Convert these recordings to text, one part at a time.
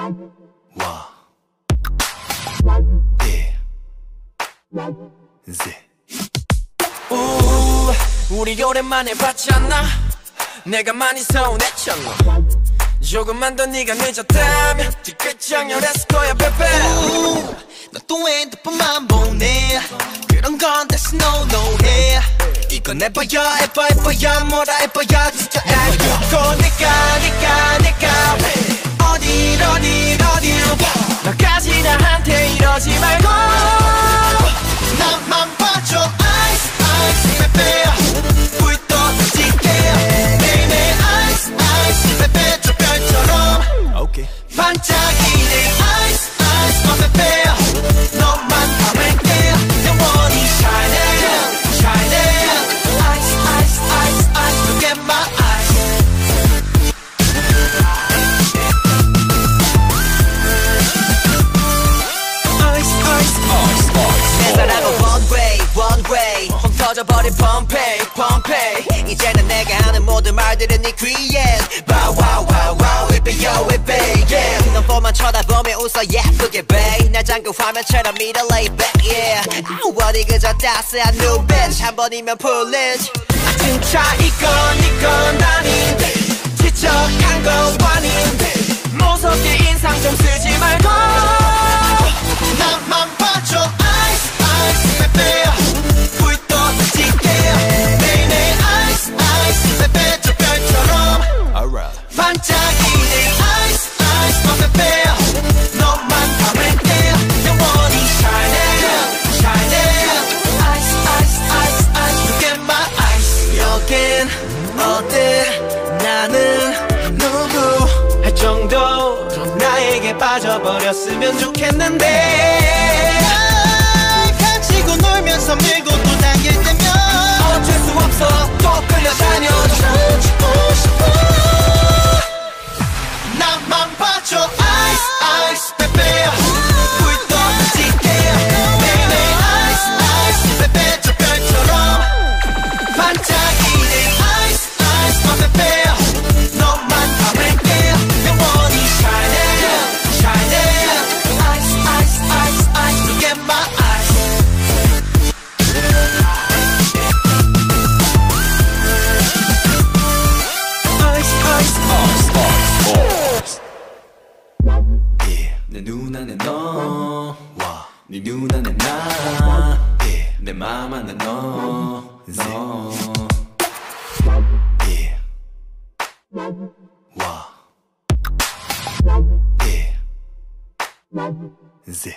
와 예. 제 우리 오랜만에 봤잖아. 내가 많이 서운했잖아. 조금만 더 네가 늦었다면 뒤끝 장렬했을 거야 베베. 너 또 핸드폰만 보네. 그런 건 다시 no-no-해. 이건 에버야 에버 에버야 뭐라 에버야 진짜 에버야. 내가 어디로 너까지 나한테 이러지 말고 나만 봐줘 아이스 아이스 베베야. 불 떠지게 매일매일 아이스 아이스 베베 저 별처럼 오케이 반짝이네 아이스 아이스 베베야. 너만 담을게 영원히 shining shining ice ice ice ice look at my eyes. 내 사랑은 one way 펑 터져버린 펌페이 이제는 내가 하는 모든 말들은 네 귀에 Bow wow wow wow it be yo it be yeah. 넌 뻔만 쳐다보며 웃어 예쁘게 babe. 날 잠그 화면처럼 믿어 lay back yeah. 어디 그저 따스한 new bitch 한 번이면 풀리지. 진짜 이건 아닌데 지적한 거 아닌데 무섭게 인상 좀 쓰지 말고 나만 봐줘 ice ice 베베야. 불 떠지게 매일매일 ice ice 베베 저 별처럼 alright 반짝이네 ice ice 베베야. 너만 담을게 영원히 shining shining ice ice ice ice look at my eyes. 여긴 어때 나는 누구 할 정도로 나에게 빠져버렸으면 좋겠는데 가지고 놀면서 밀고 또 당길 때면 어쩔 수 없어 또 끌려다녀. 멈추고 싶어. 나만 봐줘 ice ice 베베야. 불 떠지게 매일매일 ice ice 베베 저 별처럼 반짝이네 ice ice 베베야. 너만 담을게 영원히 shining shining ice ice ice ice look at my eyes. 내 눈 안에 너 와 네 눈 안에 나 내 맘 안에 너 와 제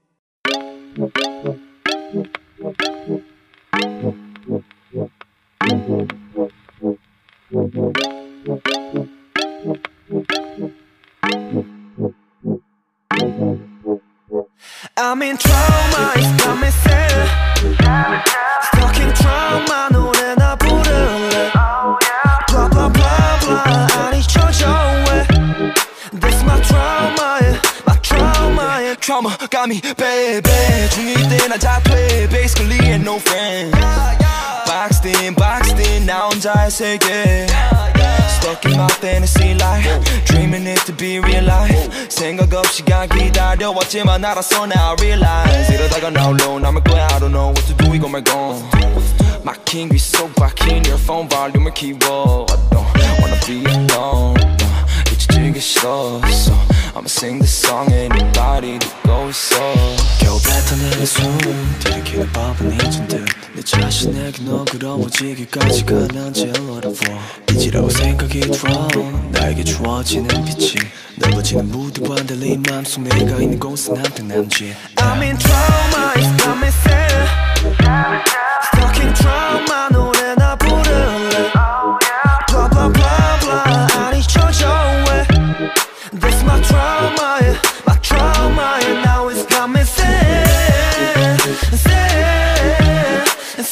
I'm in trauma, it's got me sad. Stuck in trauma, 노래나 부를래. Blah blah blah blah, 아니 저저해. This my trauma, yeah, my trauma, yeah. Trauma got me, baby. 중2 때 난 자퇴, basically ain't no friend. Boxed in, 나 혼자의 세계. Stuck in my fantasy life, dreaming it to be real life. 생각 없이 간 기다려왔지만 알았어 now I realize. 이러다가 now alone 남을 거야 I don't know what to do 이거 말고. 막힌 귀 속 박힌 earphone 볼륨을 키워. I don't wanna be alone. 잊혀지기 싫어 so I'ma sing this song anybody 듣고 있어. 겨우 뱉어내는 숨 들이키는 법은 잊은 듯 내 자신에게 너그러워지기까지가 난 제일 어려워. 이지라고 생각이 들어 나에게 주어지는 빛이 넓어지는 무드와 달리 맘속 내가 있는 곳은 한평 남짓. I'm in trauma, it's got me sad. Stuck in trauma, 노래나 부를래. Blah blah blah blah, 아니 저저해. This my trauma, yeah, my trauma, yeah. Now it's got me sad, sad,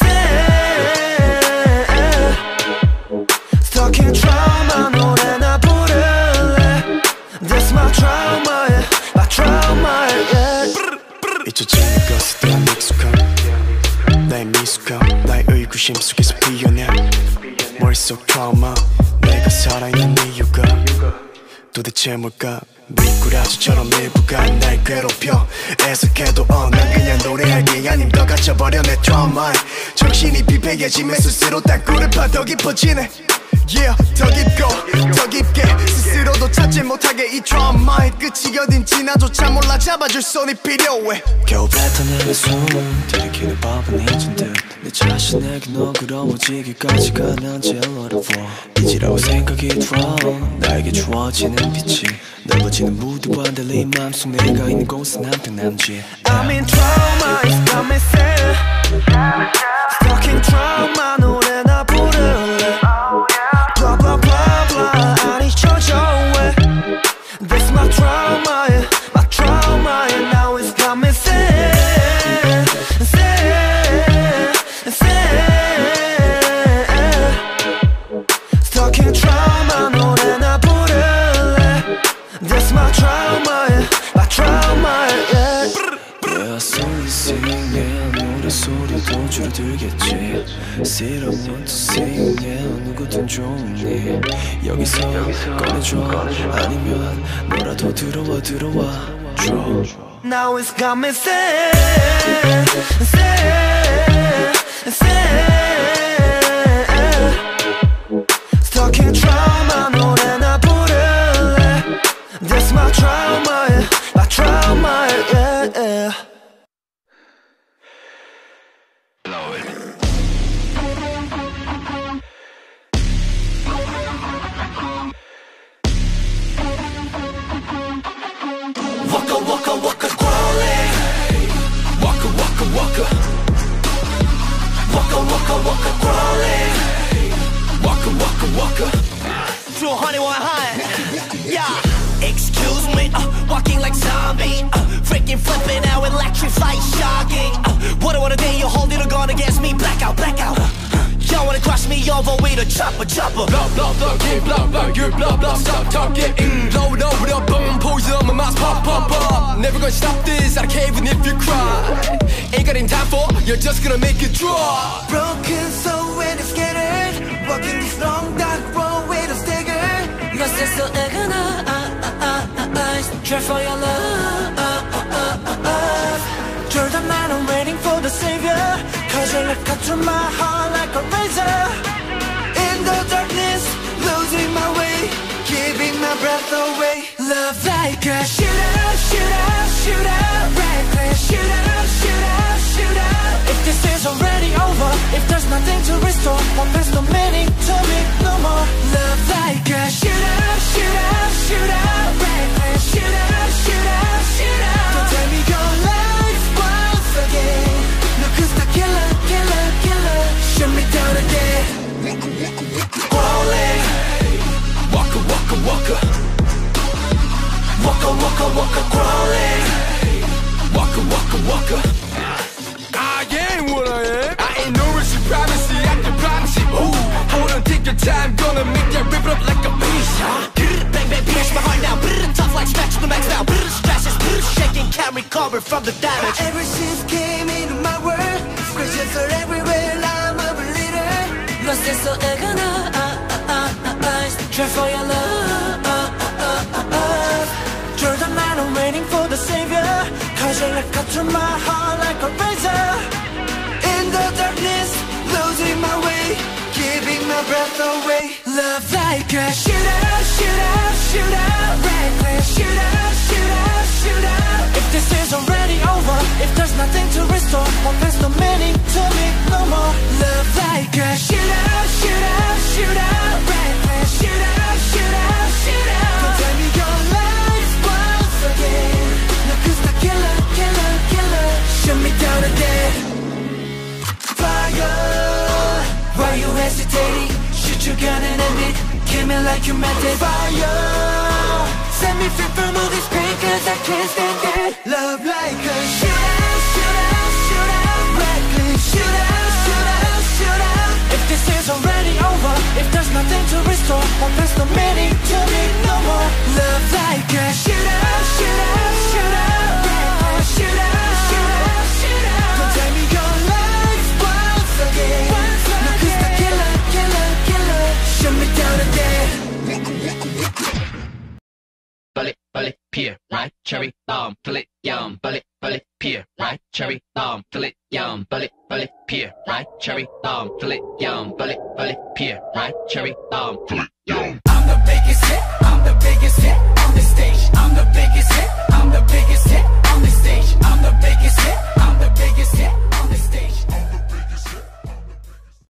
sad. Stuck in trauma, 노래나 부를래. This my trauma, yeah, my trauma, yeah. 잊혀지는 것에 대한 익숙함 나의 미숙함 나의 의구심 속에서 피어난 머릿속 트라우마. 내가 살아있는 이유가 도대체 뭘까. 미꾸라지처럼 일부가 날 괴롭혀 애석해도 난 그냥 노래할 게 아님 더 갇혀버려 내 트라우마에 정신이 비폐해지면 스스로 땅굴을 파 더 깊어지네 Yeah, 더 깊고 더 깊게 스스로도 찾지 못하게 이 트라우마의 끝이 어딘지 나조차 몰라 잡아줄 손이 필요해 겨우 뱉어내는 숨 들이키는 법은 잊은 듯내 자신에게 너그러워지기까지가 난 제일 어려워 이지라고 생각이 들어 나에게 주어지는 빛이 넓어지는 무드와 달리 맘속 내가 있는 곳은 한편 남지 I'm in trauma, it's got me sad Stuck in trauma 노래나 부를래 Blah blah blah blah 안 잊혀져 왜 This my trauma, yeah, my trauma yeah, now it's got me sad Sad, sad Stuck in trauma 노래나 부를래 This my trauma, yeah, my trauma yeah Yeah, soul is singing, yeah 노래소리도 줄어들겠지 Sit I want to sing, yeah 누구든 좋으니 여기서 꺼내줘 아니면 너라도 들어와 줘 Now it's got me sad, sad, sad Stuck in trauma 노래나 부를래 That's my trauma, yeah, my trauma, yeah, yeah. Waka waka waka crawling Waka waka waka Waka waka waka crawling Waka waka waka True honey one high Yeah Excuse me Walking like zombie Freaking flipping out electrify shocking What a day you hold it a gun against me Blackout blackout You wanna cross me over with a chopper Blah blah blah get blah blah you blah blah stop talking Blow it over the boom poison on my mouth pop pop pop Never gonna stop this I don't care even if you cry Ain't got any time for you're just gonna make it draw Broken soul when it's scattered Walking this long dark road with a stagger Lost is so agonized Try for your love Jordan man I'm waiting for the savior Cause your love cut through my heart like a razor In the darkness, losing my way Giving my breath away Love like a shooter, shooter, shooter Reckless shooter, shooter, shooter If this is already over If there's nothing to restore Well there's no meaning to me no more Love like a shooter, shooter, shooter Reckless shooter, shooter, shooter Don't tell me your life once again No cause the killer, killer, killer Shoot me down again Crawling Waka waka waka Waka waka waka crawling Waka waka waka I ain't what I am I ain't no supremacy after primacy Ooh, hold on take your time Gonna make that rip it up like a beast Bang bang pierce my heart now Tough like scratch the max now Stresses shaking can't recover from the damage Every shift came into my world Scratches are everywhere I'm a bleeder Lost is so agonized Try for your love Jordan man I'm waiting for the savior Cause your love cut through my heart like a razor In the darkness, losing my way Giving my breath away Love like a shooter, shooter, shooter Reckless shooter, shooter, shooter If this is already over If there's nothing to restore Well there's no meaning to me no more Love like a shooter, shooter, shooter Reckless shooter, shooter, shooter Don't tell me your life once again No cause the killer, killer, killer Shoot me down again Fire Why you hesitating? Shoot your gun and end it Kill me like you meant it Fire Set me free from all this pain Cause I can't stand it Love like a shooter, shooter, shooter Reckless shooter, shooter, shooter If this is already over If there's nothing to restore Well there's no meaning to me no more Love like a shooter, shooter, shooter Reckless shooter, shooter, shooter Don't tell me your life once again No cause the killer, killer, killer Shoot me down again Vale, vale pear, ripe cherry, fill it, yum, bullet, pear, ripe cherry, fill it, yum, bullet, pear, ripe cherry, fill it, yum, bullet, pear, ripe cherry, fill it, yum. I'm the biggest hit, I'm the biggest hit.